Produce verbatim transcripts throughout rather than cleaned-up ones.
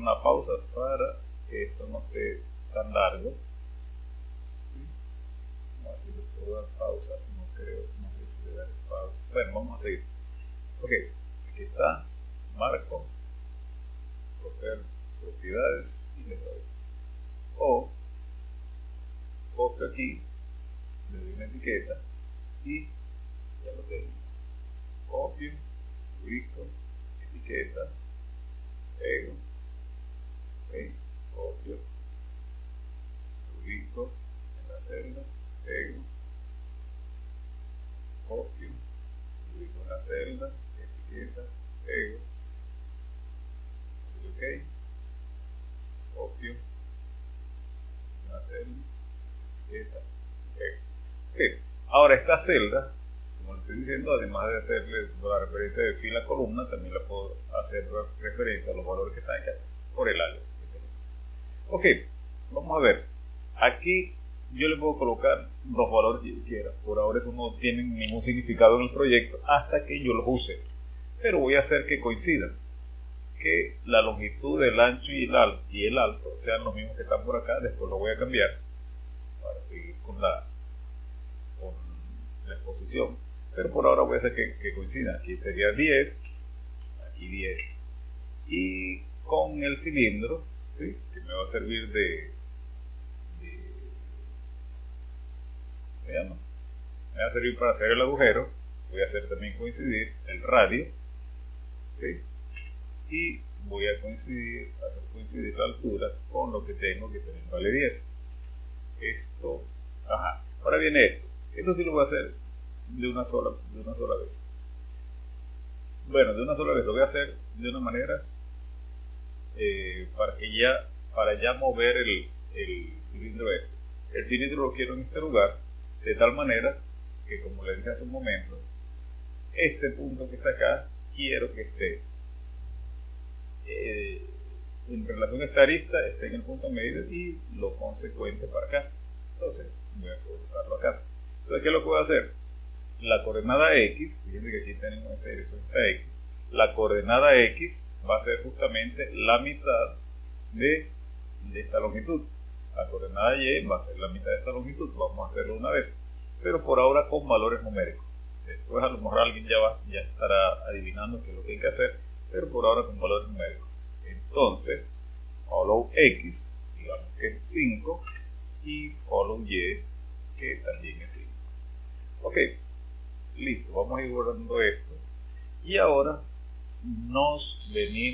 una pausa para que esto no esté tan largo. ¿Sí? Vamos a ver si le puedo dar pausa, no creo, no sé si le daré pausa. Bueno, vamos a seguir. Ok, aquí está, marco, coger propiedades y le doy. O copio aquí, le doy una etiqueta y ya lo tengo. Copio, ubico, etiqueta, pego, okay, copio, ubico en la celda, pego, copio, ubico en la celda, etiqueta, pego, ok, copio en la celda, etiqueta, pego. Okay. Ahora esta celda, como le estoy diciendo, además de hacerle la referencia de fila a columna, también la puedo hacer referencia a los valores que están acá por el alias. Ok, vamos a ver. Aquí yo le puedo colocar los valores que yo quiera. Por ahora eso no tiene ningún significado en el proyecto hasta que yo los use. Pero voy a hacer que coincidan. Que la longitud, el ancho y el alto, y el alto sean los mismos que están por acá. Después lo voy a cambiar para seguir con la, con la exposición. Pero por ahora voy a hacer que, que coincidan. Aquí sería diez, aquí diez. Y con el cilindro, ¿sí? Que me va a servir de, de ¿se llama? Me va a servir para hacer el agujero. Voy a hacer también coincidir el radio, ¿sí? Y voy a coincidir, hacer coincidir la altura con lo que tengo, que también vale diez. Esto, ajá. Ahora viene esto. Esto sí lo voy a hacer de una sola, de una sola vez. Bueno, de una sola vez lo voy a hacer de una manera eh, para que ya, para ya mover el, el cilindro este. El cilindro lo quiero en este lugar, de tal manera que, como les dije hace un momento, este punto que está acá, quiero que esté eh, en relación a esta arista, esté en el punto medio y lo consecuente para acá. Entonces, voy a colocarlo acá. Entonces, ¿qué es lo que voy a hacer? La coordenada X, fíjense que aquí tenemos esta dirección, esta X, la coordenada X va a ser justamente la mitad de, de esta longitud. La coordenada Y va a ser la mitad de esta longitud. Vamos a hacerlo una vez, pero por ahora con valores numéricos. Después a lo mejor alguien ya, va, ya estará adivinando qué es lo que hay que hacer, pero por ahora con valores numéricos. Entonces, follow X, digamos que es cinco, y follow Y, que también es cinco. Ok, listo, vamos a ir guardando esto. Y ahora nos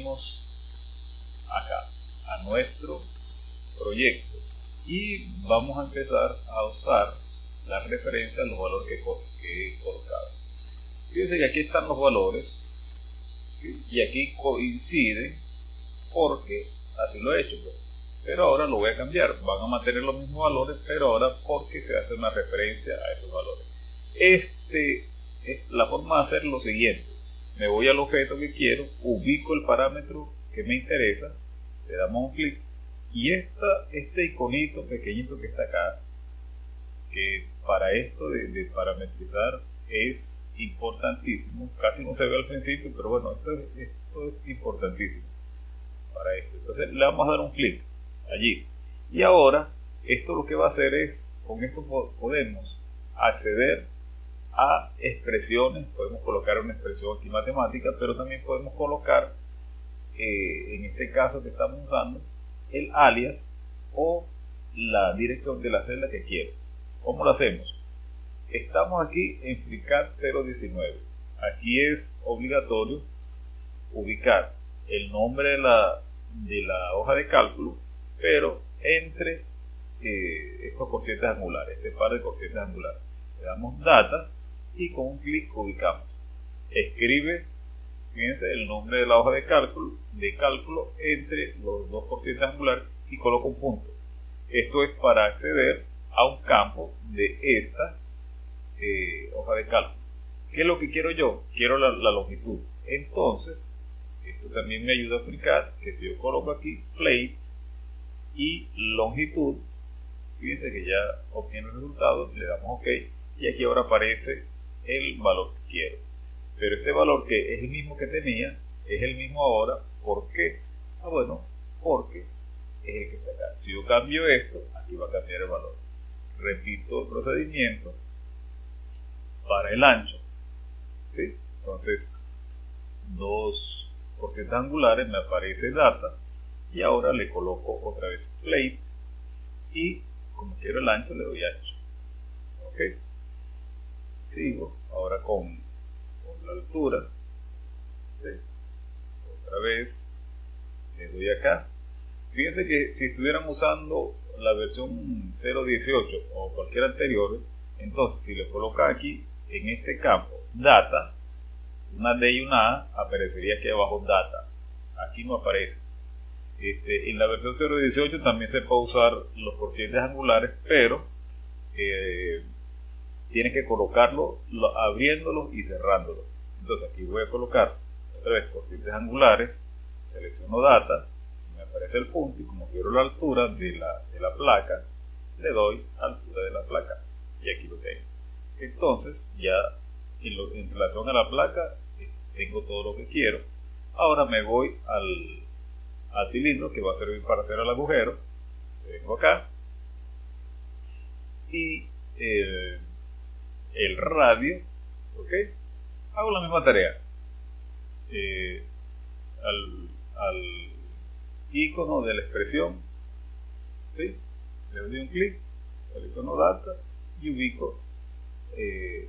venimos acá, a nuestro proyecto. Y vamos a empezar a usar la referencia a los valores que, que he colocado. Fíjense que aquí están los valores, ¿sí? Y aquí coinciden porque así lo he hecho, pues. Pero ahora lo voy a cambiar. Van a mantener los mismos valores, pero ahora porque se hace una referencia a esos valores. Este es la forma de hacer lo siguiente. Me voy al objeto que quiero, ubico el parámetro que me interesa, le damos un clic y esta, este iconito pequeñito que está acá, que para esto de, de parametrizar es importantísimo, casi no se ve al principio, pero bueno, esto es, esto es importantísimo para esto. Entonces le vamos a dar un clic allí y ahora esto lo que va a hacer es, con esto podemos acceder a expresiones. Podemos colocar una expresión aquí matemática, pero también podemos colocar eh, en este caso que estamos usando el alias o la dirección de la celda que quiero. ¿Cómo lo hacemos? Estamos aquí en FreeCAD cero diecinueve. Aquí es obligatorio ubicar el nombre de la, de la hoja de cálculo, pero entre eh, estos cocientes angulares, este par de cocientes angulares. Le damos data y con un clic ubicamos. Escribe, fíjense, el nombre de la hoja de cálculo, de cálculo entre los dos cocientes angulares y coloco un punto. Esto es para acceder a un campo de esta eh, hoja de cálculo. ¿Qué es lo que quiero yo? Quiero la, la longitud. Entonces, esto también me ayuda a explicar que si yo coloco aquí plate y longitud, fíjense que ya obtiene el resultado, le damos OK y aquí ahora aparece el valor que quiero. Pero este valor, que es el mismo que tenía, es el mismo ahora. ¿Por qué? Ah, bueno, cambio esto, aquí va a cambiar el valor. Repito el procedimiento para el ancho, ¿sí? Entonces, dos corchetes angulares, me aparece data, y ahora le coloco otra vez plate, y como quiero el ancho, le doy ancho. Ok, sigo ahora con, con la altura, ¿sí? Otra vez le doy acá. Fíjense que si estuvieran usando la versión cero punto dieciocho o cualquier anterior, entonces si le coloca aquí en este campo data, una D y una A, aparecería aquí abajo data. Aquí no aparece. Este, en la versión cero punto dieciocho también se puede usar los corchetes angulares, pero eh, tienes que colocarlo lo, abriéndolos y cerrándolos. Entonces aquí voy a colocar otra vez corchetes angulares, selecciono data, me aparece el punto, y como quiero la altura de la, de la placa, le doy altura de la placa, y aquí lo tengo. Entonces ya en, lo, en relación a la placa eh, tengo todo lo que quiero. Ahora me voy al, al cilindro que va a servir para hacer el agujero. Vengo acá y eh, el radio, ok, hago la misma tarea. Eh, al, al icono de la expresión, ¿sí? Le doy un clic, selecciono data y ubico eh,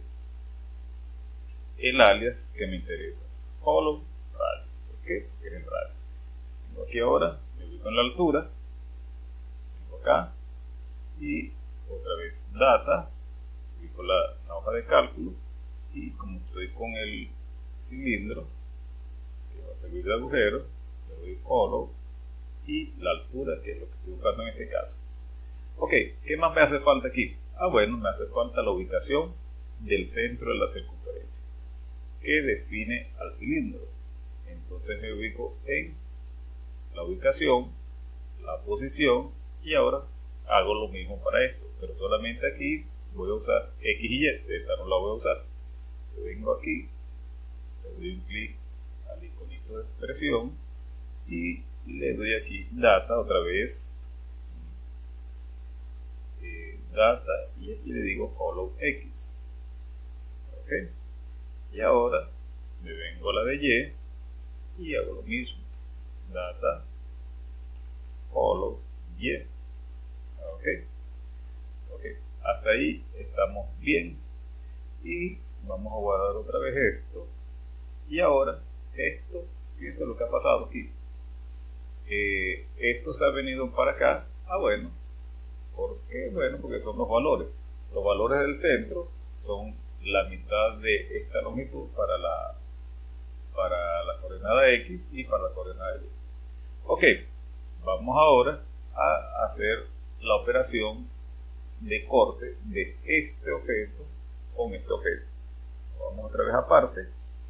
el alias que me interesa, hollow radio, ¿ok? Que es el radio. Vengo aquí ahora, me ubico en la altura, vengo acá y otra vez data, ubico la, la hoja de cálculo, y como estoy con el cilindro que va a servir de agujero, le doy hollow y la altura, que es lo que estoy buscando en este caso. Ok, ¿qué más me hace falta aquí? Ah, bueno, me hace falta la ubicación del centro de la circunferencia, que define al cilindro. Entonces me ubico en la ubicación, la posición, y ahora hago lo mismo para esto, pero solamente aquí voy a usar X y Y, Z no la voy a usar. Yo vengo aquí, le doy un clic al iconito de expresión y le doy aquí data otra vez, eh, data, y aquí le digo hollow X, ok, y ahora me vengo a la de Y y hago lo mismo, data hollow Y, ok, ok, hasta ahí estamos bien, y vamos a guardar otra vez esto, y ahora esto, fíjense lo que ha pasado aquí. Eh, esto se ha venido para acá. Ah, bueno, ¿por qué? Bueno, porque son los valores. Los valores del centro son la mitad de esta longitud para la, para la coordenada X y para la coordenada Y. Ok, vamos ahora a hacer la operación de corte de este objeto con este objeto. Vamos otra vez aparte.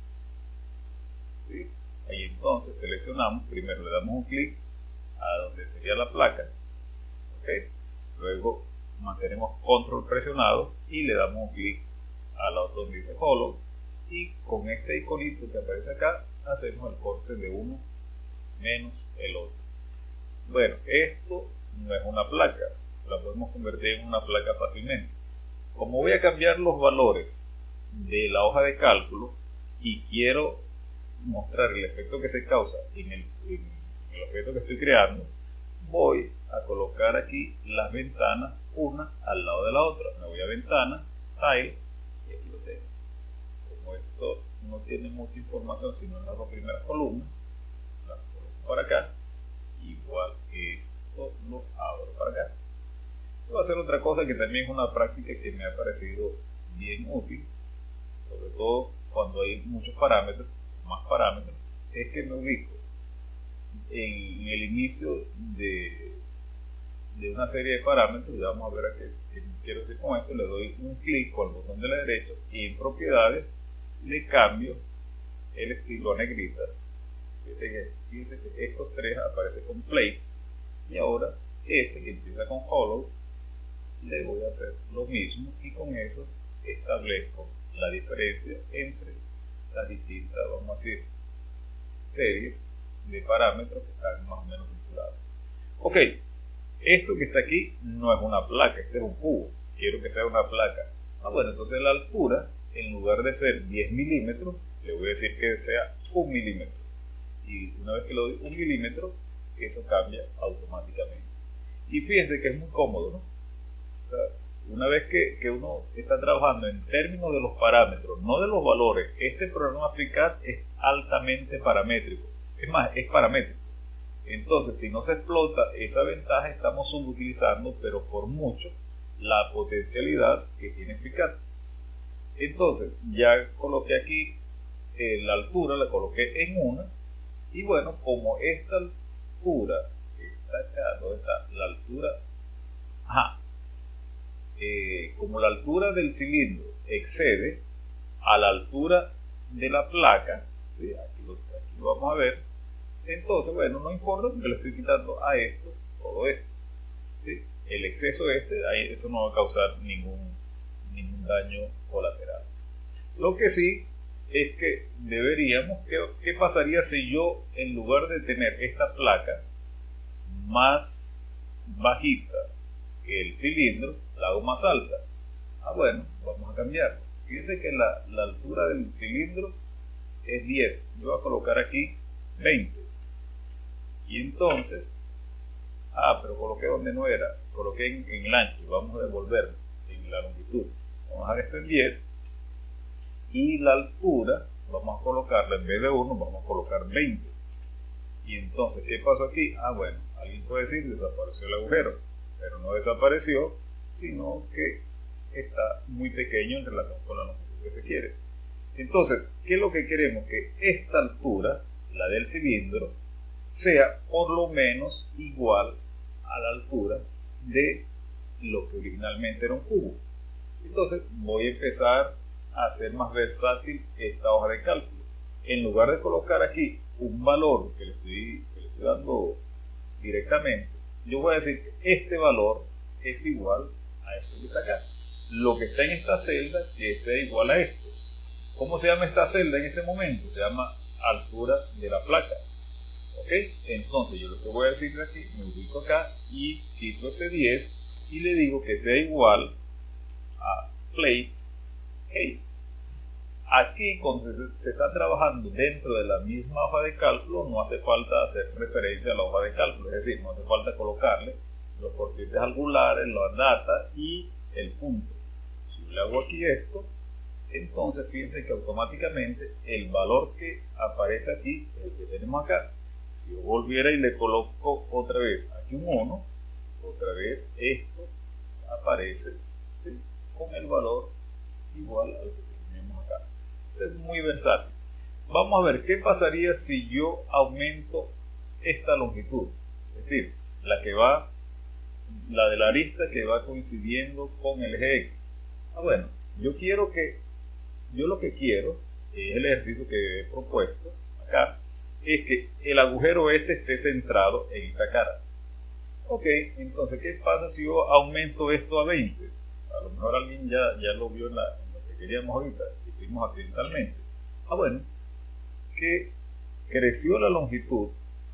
¿Sí? Ahí entonces seleccionamos, primero le damos un clic a donde sería la placa, ¿okay? Luego mantenemos control presionado y le damos un clic a la otra donde dice hollow, y con este iconito que aparece acá hacemos el corte de uno menos el otro. Bueno, esto no es una placa, la podemos convertir en una placa fácilmente. Como voy a cambiar los valores de la hoja de cálculo y quiero mostrar el efecto que se causa en el, en el objeto que estoy creando, voy a colocar aquí las ventanas una al lado de la otra. Me voy a ventana, tile, y aquí lo tengo. Como esto no tiene mucha información sino en las dos primeras columnas, las coloco para acá, igual que esto lo abro para acá. Voy a hacer otra cosa que también es una práctica que me ha parecido bien útil, sobre todo cuando hay muchos parámetros, más parámetros, es que me ubico en el inicio de, de una serie de parámetros. Ya vamos a ver a qué, qué quiero decir con esto. Le doy un clic con el botón de la derecha y en propiedades le cambio el estilo a negrita. Fíjense que estos tres aparecen con plate, y ahora este que empieza con hollow le voy a hacer lo mismo, y con eso establezco la diferencia entre las distintas, vamos a decir, series de parámetros que están más o menos vinculados. Ok, esto que está aquí no es una placa, este es un cubo, quiero que sea una placa. Ah, bueno, entonces la altura, en lugar de ser diez milímetros, le voy a decir que sea un milímetro. Y una vez que lo doy un milímetro, eso cambia automáticamente. Y fíjense que es muy cómodo, ¿no? O sea, una vez que, que uno está trabajando en términos de los parámetros, no de los valores, este programa FreeCAD es altamente paramétrico. Es más, es paramétrico. Entonces, si no se explota esa ventaja, estamos subutilizando, pero por mucho, la potencialidad que tiene FreeCAD. Entonces, ya coloqué aquí eh, la altura, la coloqué en una, y bueno, como esta altura está acá, ¿dónde está? La altura, ajá, eh, como la altura del cilindro excede a la altura de la placa, ¿sí? aquí, lo, aquí lo vamos a ver, entonces, bueno, no importa porque le estoy quitando a esto, todo esto, ¿sí? El exceso este, ahí, eso no va a causar ningún, ningún daño colateral. Lo que sí es que deberíamos, ¿qué, qué pasaría si yo, en lugar de tener esta placa más bajita que el cilindro, la hago más alta? Ah, bueno, vamos a cambiarlo. Fíjense que la, la altura del cilindro es diez. Yo voy a colocar aquí veinte. Y entonces, ah, pero coloqué donde no era, coloqué en, en el ancho. Vamos a devolverlo en la longitud. Vamos a dejar esto en diez. Y la altura, vamos a colocarla en vez de uno, vamos a colocar veinte. Y entonces, ¿qué pasó aquí? Ah, bueno, alguien puede decir, desapareció el agujero. Pero no desapareció, sino que está muy pequeño en relación con la longitud que se quiere. Entonces, ¿qué es lo que queremos? Que esta altura, la del cilindro, sea por lo menos igual a la altura de lo que originalmente era un cubo. Entonces, voy a empezar a hacer más versátil esta hoja de cálculo. En lugar de colocar aquí un valor que le estoy, que le estoy dando directamente, yo voy a decir que este valor es igual a esto que está acá. Lo que está en esta celda, que sea igual a esto. ¿Cómo se llama esta celda en este momento? Se llama altura de la placa. ¿Ok? Entonces yo lo que voy a decir aquí, me ubico acá y quito este diez y le digo que sea igual a plate height. Aquí, cuando se está trabajando dentro de la misma hoja de cálculo, no hace falta hacer referencia a la hoja de cálculo, es decir, no hace falta colocarle los corchetes angulares, la data y el punto. Si le hago aquí esto, entonces fíjense que automáticamente el valor que aparece aquí es el que tenemos acá. Si yo volviera y le coloco otra vez aquí un uno, otra vez esto aparece, ¿sí?, con el valor igual al que tenemos acá. Es muy versátil. Vamos a ver qué pasaría si yo aumento esta longitud, es decir, la que va, la de la arista que va coincidiendo con el eje X. Ah, bueno, yo quiero que, yo lo que quiero, es el ejercicio que he propuesto acá, es que el agujero este esté centrado en esta cara. Ok, entonces, ¿qué pasa si yo aumento esto a veinte? A lo mejor alguien ya, ya lo vio en, la, en lo que queríamos ahorita, que hicimos accidentalmente. Ah, bueno, que creció la longitud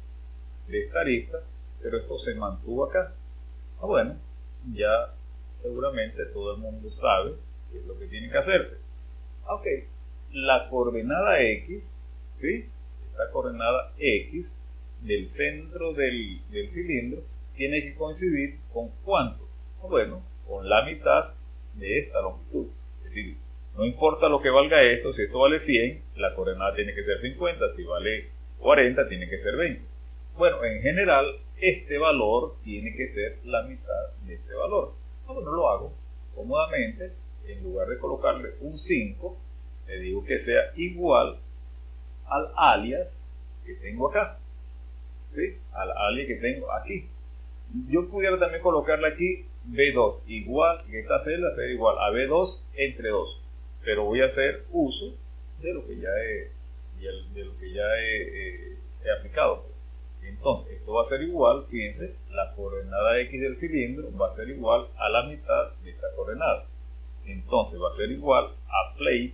de esta arista, pero esto se mantuvo acá. Ah, bueno, ya seguramente todo el mundo sabe qué es lo que tiene que hacerse. Ah, ok, la coordenada X, ¿sí?, esta coordenada X del centro del, del cilindro tiene que coincidir con ¿cuánto? Ah, bueno, con la mitad de esta longitud. Es decir, no importa lo que valga esto, si esto vale cien, la coordenada tiene que ser cincuenta, si vale cuarenta, tiene que ser veinte. Bueno, en general, este valor tiene que ser la mitad de este valor. Ah, bueno, lo hago cómodamente, en lugar de colocarle un cinco, le digo que sea igual al alias que tengo acá, ¿sí?, al alias que tengo aquí. Yo pudiera también colocarle aquí B dos, igual que esta celda sea igual a B dos entre dos, pero voy a hacer uso de lo que ya he, de lo que ya he, he, he aplicado. Entonces, esto va a ser igual, fíjense, la coordenada X del cilindro va a ser igual a la mitad de esta coordenada. Entonces, va a ser igual a plate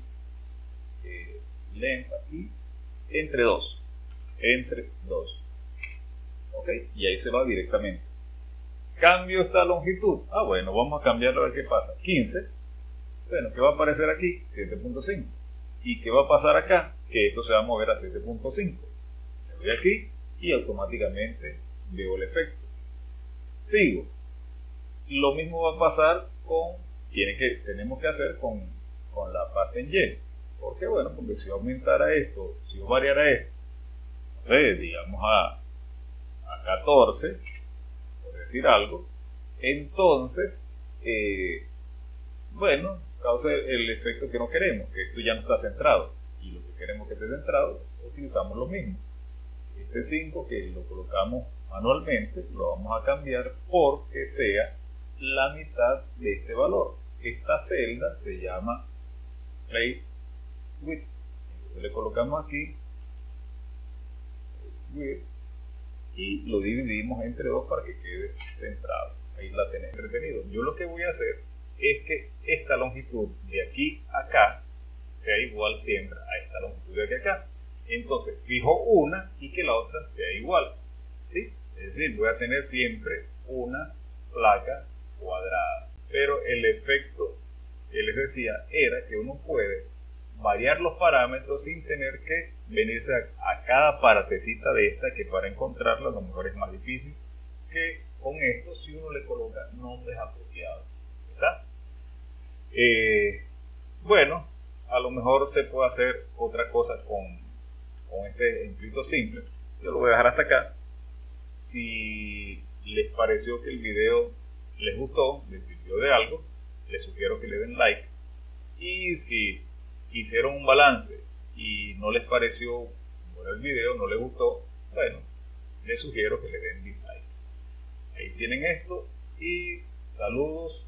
eh, length aquí entre dos, entre dos. ¿Ok? Y ahí se va directamente. Cambio esta longitud. Ah, bueno, vamos a cambiarlo a ver qué pasa. quince. Bueno, ¿qué va a aparecer aquí? siete punto cinco. ¿Y qué va a pasar acá? Que esto se va a mover a siete punto cinco. Le doy aquí y automáticamente veo el efecto. Sigo. Lo mismo va a pasar con, tiene que, tenemos que hacer con, con la parte en Y. ¿Por qué? Bueno, porque si yo aumentara esto, si yo variara esto, no sé, digamos a, a catorce, por decir algo, entonces, eh, bueno, causa el efecto que no queremos, que esto ya no está centrado. Y lo que queremos que esté centrado, utilizamos lo mismo. Este cinco que lo colocamos manualmente, lo vamos a cambiar porque sea la mitad de este valor. Esta celda se llama Place Width. Entonces le colocamos aquí Width y lo dividimos entre dos para que quede centrado. Ahí la tenés entretenido. Yo lo que voy a hacer es que esta longitud de aquí a acá sea igual siempre a esta longitud de aquí a acá. Entonces fijo una y que la otra sea igual, ¿sí? Es decir, voy a tener siempre una placa cuadrada. Pero el efecto que les decía era que uno puede variar los parámetros sin tener que venirse a, a cada partecita de esta, que para encontrarla a lo mejor es más difícil que con esto si uno le coloca nombres apropiados. ¿Está? Eh, bueno, a lo mejor se puede hacer otra cosa con, con este ejemplito simple. Yo lo voy a dejar hasta acá. Si les pareció que el video les gustó, les sirvió de algo, les sugiero que le den like. Y si hicieron un balance y no les pareció bueno el video, no les gustó, bueno, les sugiero que le den dislike. Ahí tienen esto y saludos.